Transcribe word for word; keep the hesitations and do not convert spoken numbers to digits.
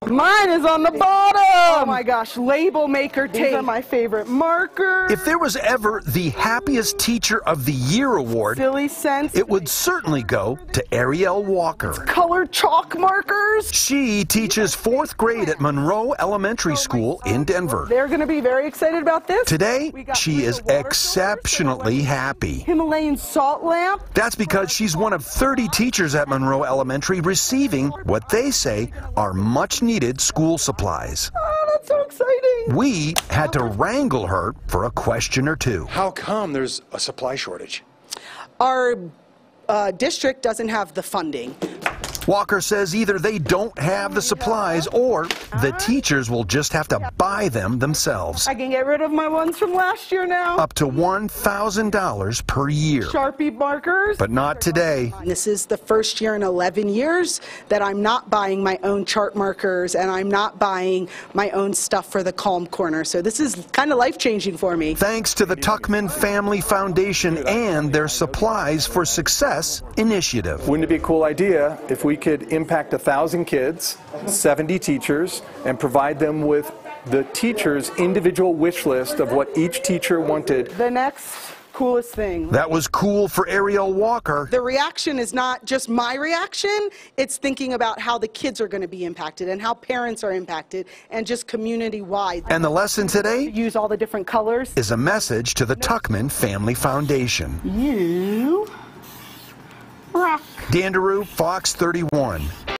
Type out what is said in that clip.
Mine is on the bottom. Oh my gosh, label maker tape. These are my favorite markers. If there was ever the Happiest Teacher of the Year award, Silly sense. it would certainly go to Ariel Walker. Colored chalk markers. She teaches fourth grade at Monroe Elementary School in Denver. They're going to be very excited about this. Today, she is exceptionally happy. Himalayan salt lamp. That's because she's one of thirty teachers at Monroe Elementary receiving what they say are much-needed school supplies. Oh, that's so exciting. We had to wrangle her for a question or two. How come there's a supply shortage? Our uh, district doesn't have the funding. Walker says either they don't have the supplies or the teachers will just have to buy them themselves. I can get rid of my ones from last year now. Up to one thousand dollars per year. Sharpie markers. But not today. This is the first year in eleven years that I'm not buying my own chart markers and I'm not buying my own stuff for the Calm Corner. So this is kind of life-changing for me. Thanks to the Tuckman Family Foundation and their Supplies for Success initiative. Wouldn't it be a cool idea if we could impact a thousand kids, seventy teachers, and provide them with the teacher's individual wish list of what each teacher wanted? The next coolest thing. That was cool for Ariel Walker. The reaction is not just my reaction, it's thinking about how the kids are going to be impacted and how parents are impacted and just community-wide. And the lesson today Use all the different colors. is a message to the Tuckman Family Foundation. You rock. Daru, Fox thirty-one.